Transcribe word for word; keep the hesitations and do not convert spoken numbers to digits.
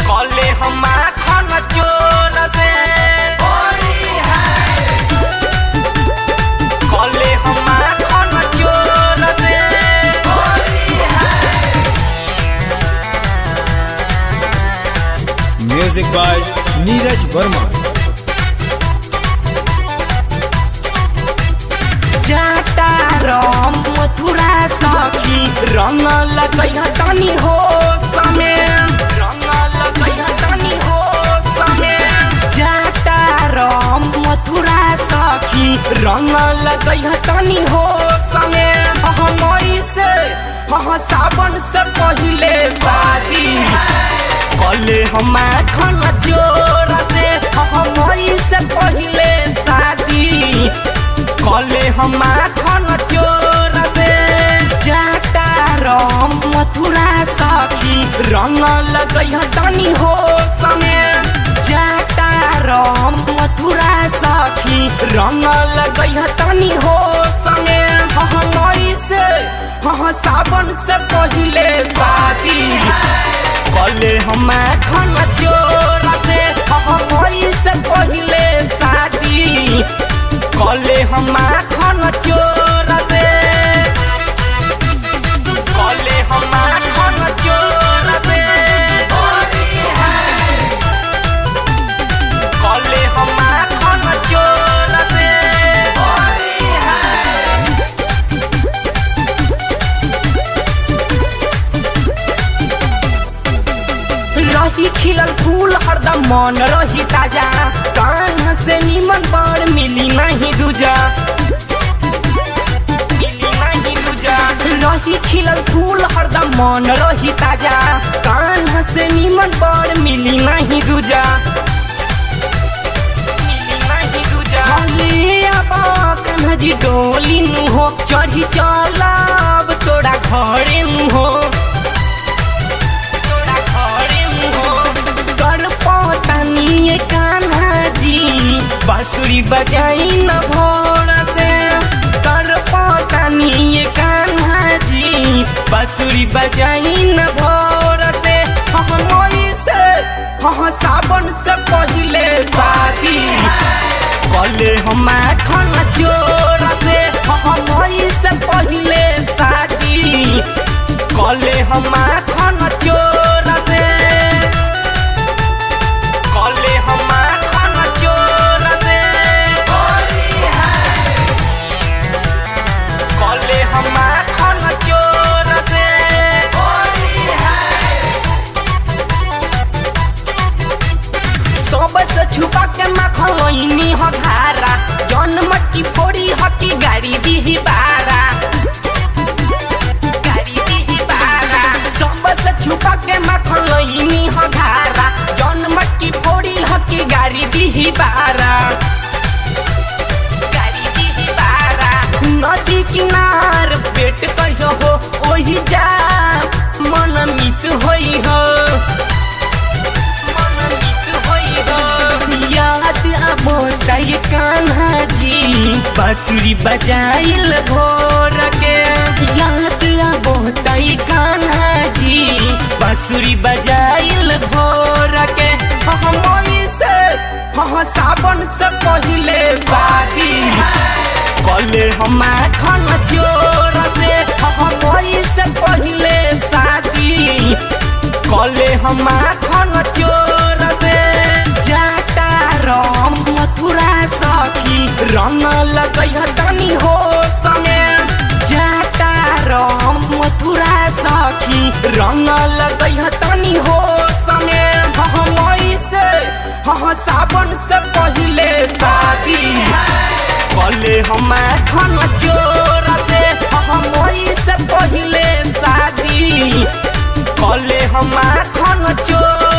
कले हम माखन चोर से कले हम माखन चोर से म्यूजिक बाय नीरज वर्मा। जाता राम मथुरा सखी रंग लगैया तनी हो समय रंग लगैया तनी हो समय जाता राम मथुरा सखी रंग लगैया तनी हो समय हमई से हाँ सावन से पहले शादी कले हम माखन चोर से हमई से पहले शादी कले हम माखन चोर से जाता राम मथुरा सखी रंग लगैया तनी हो समय जाता राम मथुरा सखी रंग लगैया तनी हो समय हमई से हाँ सावन से पहले शादी कले हम माखन चोर से हमई से पहले शादी कले हम माखन चोर से कले हम माखन चोर से कले हम माखन चोर से रही खिलल फूल हरदम मन रही ताजा कान से निमन पर मिली नहीं दूजा मिली नहीं दूजा रही खिलल फूल हरदम मन रही ताजा कान से निमन पर मिली नहीं दूजा मिली नहीं दूजा हले अब कन्हजी डोली नु हो चढ़ी चलब तोड़ा घरे नु हो कान्हा जी बांसुरी बजाई न भोर से कर पतानी कान्हा जी बांसुरी बजाई न भोर से हमई से हाँ सावन से पहले शादी कले हम माखन चोर से हमई से पहले शादी कले हम माखन चोर से कले हम माखन चोर से कले हम माखन चोर से सबसे छुपा के माखन लईनी ह धारा जन्म की फोड़ी हकी गाड़ी दी बारा गाड़ी दी बारा सबसे छुपा के माखन लईनी ह धारा जन्म की फोड़ी हकी गाड़ी दी बारा गाड़ी दी बारा नदी किनार पेट कहियो हो ओही जा मन मित होई हो मन मित होई हो याद आबो तय कान्हा जी बांसुरी बजाइल भोर के याद आबो तय कान्हा जी बांसुरी बजाइल भोर के हमई से हाँ सावन से पहले शादी कले हम माखन चोर से हमई से पहले शादी कले हम माखन चोर से जाता राम मथुरा सखी रंग लगैया तनी हो समय जाता राम मथुरा सखी रंग लगैया तनी हो समय हमई से हाँ सावन से पहले शादी कले हम माखन चोर से हमई से पहले शादी कले हम माखन चोर